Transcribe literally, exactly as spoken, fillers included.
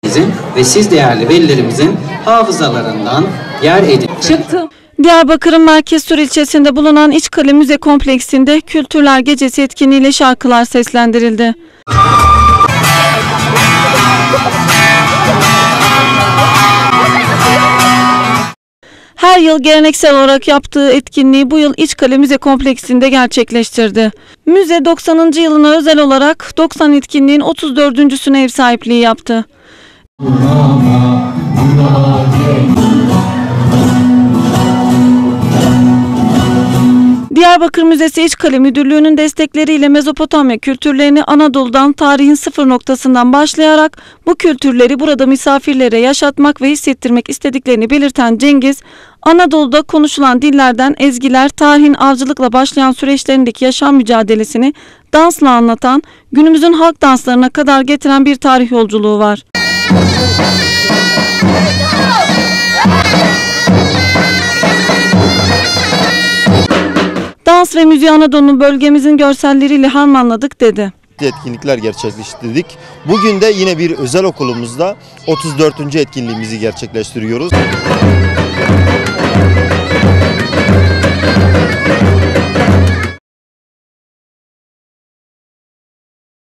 ve siz değerli velilerimizin hafızalarından yer edin. Çıktı. Diyarbakır'ın Merkezsur ilçesinde bulunan İçkale Müze Kompleksinde Kültürler Gecesi etkinliğiyle şarkılar seslendirildi. Her yıl geleneksel olarak yaptığı etkinliği bu yıl İçkale Müze Kompleksinde gerçekleştirdi. Müze doksanıncı yılına özel olarak doksan etkinliğin otuz dördüncüsüne ev sahipliği yaptı. Diyarbakır Müzesi İçkale Müdürlüğü'nün destekleriyle Mezopotamya kültürlerini Anadolu'dan tarihin sıfır noktasından başlayarak bu kültürleri burada misafirlere yaşatmak ve hissettirmek istediklerini belirten Cengiz, Anadolu'da konuşulan dillerden ezgiler, tarihin avcılıkla başlayan süreçlerindeki yaşam mücadelesini dansla anlatan, günümüzün halk danslarına kadar getiren bir tarih yolculuğu var. Dans ve müziği Anadolu'nun bölgemizin görselleriyle harmanladık dedi. Etkinlikler gerçekleştirdik. Bugün de yine bir özel okulumuzda otuz dördüncü etkinliğimizi gerçekleştiriyoruz.